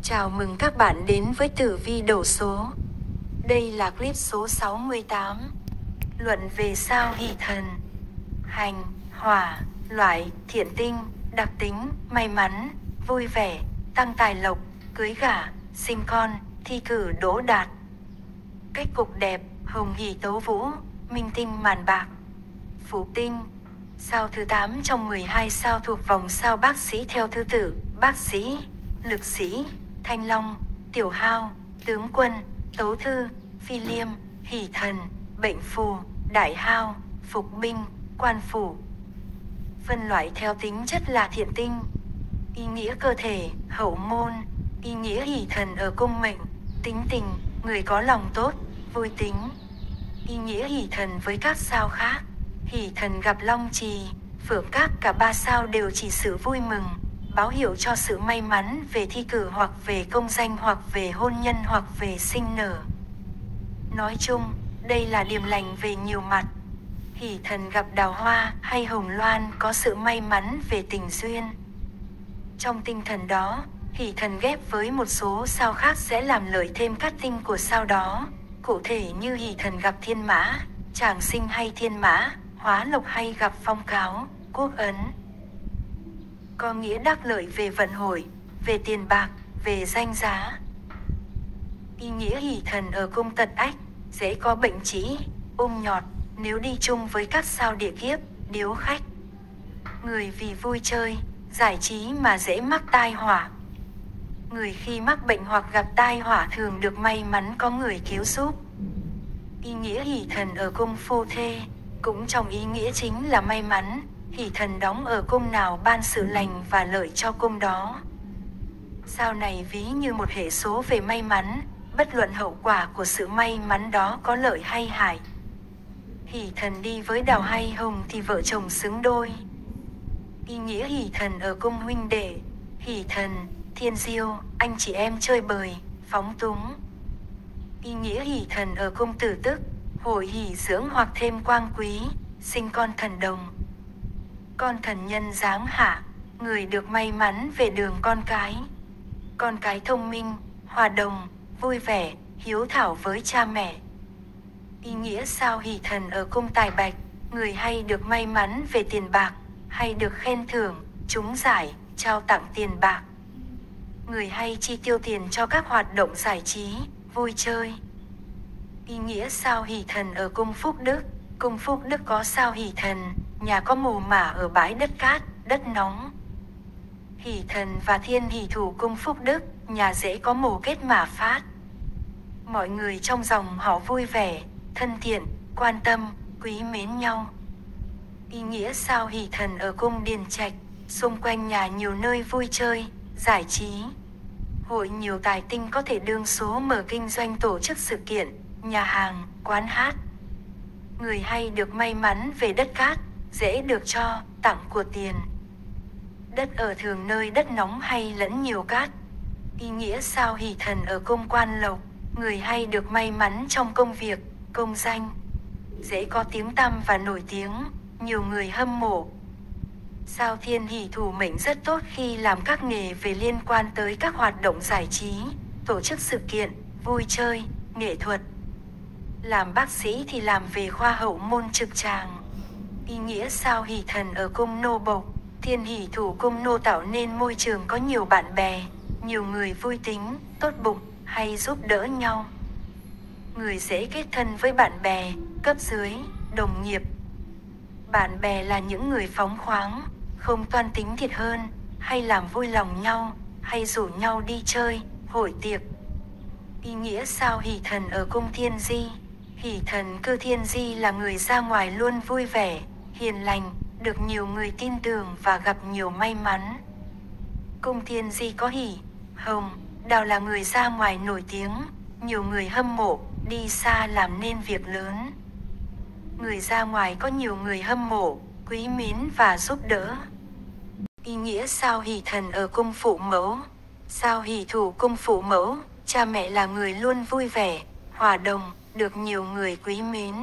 Chào mừng các bạn đến với Tử Vi Đổ Số. Đây là clip số 68. Luận về sao Hỷ Thần. Hành, Hỏa, Loại, Thiện Tinh, đặc tính, may mắn, vui vẻ, tăng tài lộc, cưới gả, sinh con, thi cử đỗ đạt. Cách cục đẹp, hồng hỷ tấu vũ, minh tinh màn bạc. Phú Tinh. Sao thứ 8 trong 12 sao thuộc vòng sao Bác Sĩ theo thứ tự: Bác Sĩ, Lực Sĩ, Thanh Long, Tiểu Hao, Tướng Quân, Tấu Thư, Phi Liêm, Hỷ Thần, Bệnh Phù, Đại Hao, Phục Binh, Quan Phủ. Phân loại theo tính chất là thiện tinh. Ý nghĩa cơ thể, hậu môn. Ý nghĩa Hỷ Thần ở cung mệnh, tính tình, người có lòng tốt, vui tính. Ý nghĩa Hỷ Thần với các sao khác. Hỷ Thần gặp Long Trì, Phượng Các, cả ba sao đều chỉ sự vui mừng, báo hiệu cho sự may mắn về thi cử hoặc về công danh hoặc về hôn nhân hoặc về sinh nở. Nói chung, đây là điểm lành về nhiều mặt. Hỷ Thần gặp Đào Hoa hay Hồng Loan có sự may mắn về tình duyên. Trong tinh thần đó, Hỷ Thần ghép với một số sao khác sẽ làm lợi thêm các tinh của sao đó. Cụ thể như Hỷ Thần gặp Thiên Mã, Tràng Sinh hay Thiên Mã, Hóa Lộc hay gặp Phong Cáo, Quốc Ấn. Có nghĩa đắc lợi về vận hội, về tiền bạc, về danh giá. Ý nghĩa Hỷ Thần ở cung Tật Ách, dễ có bệnh trĩ, nhọt, nếu đi chung với các sao địa kiếp, điếu khách. Người vì vui chơi, giải trí mà dễ mắc tai họa. Người khi mắc bệnh hoặc gặp tai họa thường được may mắn có người cứu giúp. Ý nghĩa Hỷ Thần ở cung Phu Thê, cũng trong ý nghĩa chính là may mắn. Hỷ Thần đóng ở cung nào ban sự lành và lợi cho cung đó. Sao này ví như một hệ số về may mắn, bất luận hậu quả của sự may mắn đó có lợi hay hại. Hỷ Thần đi với Đào hay Hồng thì vợ chồng xứng đôi. Ý nghĩa Hỷ Thần ở cung huynh đệ. Hỷ Thần, thiên diêu, anh chị em chơi bời, phóng túng. Ý nghĩa Hỷ Thần ở cung Tử Tức, hội hỷ dưỡng hoặc thêm quang quý, sinh con thần đồng. Con thần nhân giáng hạ, người được may mắn về đường con cái. Con cái thông minh, hòa đồng, vui vẻ, hiếu thảo với cha mẹ. Ý nghĩa sao Hỷ Thần ở cung Tài Bạch, người hay được may mắn về tiền bạc, hay được khen thưởng, trúng giải, trao tặng tiền bạc. Người hay chi tiêu tiền cho các hoạt động giải trí, vui chơi. Ý nghĩa sao Hỷ Thần ở cung Phúc Đức. Cung Phúc Đức có sao Hỷ Thần, nhà có mồ mả ở bãi đất cát, đất nóng. Hỷ Thần và thiên hỷ thủ cung Phúc Đức, nhà dễ có mồ kết mả phát. Mọi người trong dòng họ vui vẻ, thân thiện, quan tâm, quý mến nhau. Ý nghĩa sao Hỷ Thần ở cung Điền Trạch, xung quanh nhà nhiều nơi vui chơi, giải trí. Hội nhiều tài tinh có thể đương số mở kinh doanh tổ chức sự kiện, nhà hàng, quán hát. Người hay được may mắn về đất cát, dễ được cho, tặng của tiền. Đất ở thường nơi đất nóng hay lẫn nhiều cát. Ý nghĩa sao Hỷ Thần ở cung Quan Lộc, người hay được may mắn trong công việc, công danh. Dễ có tiếng tăm và nổi tiếng, nhiều người hâm mộ. Sao thiên hỷ thủ mệnh rất tốt khi làm các nghề về liên quan tới các hoạt động giải trí, tổ chức sự kiện, vui chơi, nghệ thuật. Làm bác sĩ thì làm về khoa hậu môn trực tràng. Ý nghĩa sao Hỷ Thần ở cung Nô Bộc, thiên hỷ thủ cung Nô tạo nên môi trường có nhiều bạn bè, nhiều người vui tính, tốt bụng, hay giúp đỡ nhau. Người dễ kết thân với bạn bè, cấp dưới, đồng nghiệp. Bạn bè là những người phóng khoáng, không toan tính thiệt hơn, hay làm vui lòng nhau, hay rủ nhau đi chơi, hội tiệc. Ý nghĩa sao Hỷ Thần ở cung Thiên Di. Hỷ Thần cư Thiên Di là người ra ngoài luôn vui vẻ, hiền lành, được nhiều người tin tưởng và gặp nhiều may mắn. Cung Thiên Di có Hỷ, Hồng, Đào là người ra ngoài nổi tiếng, nhiều người hâm mộ, đi xa làm nên việc lớn. Người ra ngoài có nhiều người hâm mộ, quý mến và giúp đỡ. Ý nghĩa sao Hỷ Thần ở cung Phụ Mẫu. Sao hỷ thủ cung Phụ Mẫu, cha mẹ là người luôn vui vẻ, hòa đồng, được nhiều người quý mến.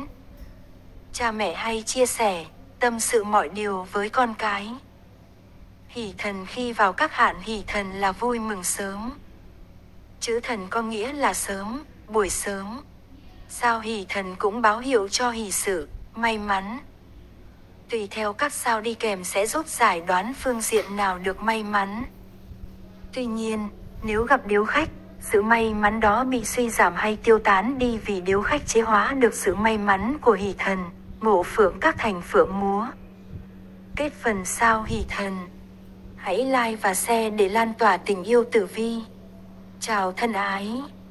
Cha mẹ hay chia sẻ, tâm sự mọi điều với con cái. Hỷ Thần khi vào các hạn Hỷ Thần là vui mừng sớm. Chữ thần có nghĩa là sớm, buổi sớm. Sao hỷ thần cũng báo hiệu cho hỷ sự, may mắn. Tùy theo các sao đi kèm sẽ giúp giải đoán phương diện nào được may mắn. Tuy nhiên, nếu gặp điếu khách, sự may mắn đó bị suy giảm hay tiêu tán đi vì điếu khách chế hóa được sự may mắn của hỷ thần, ngộ phượng các thành phượng múa. Kết phần sao hỷ thần. Hãy like và share để lan tỏa tình yêu tử vi. Chào thân ái.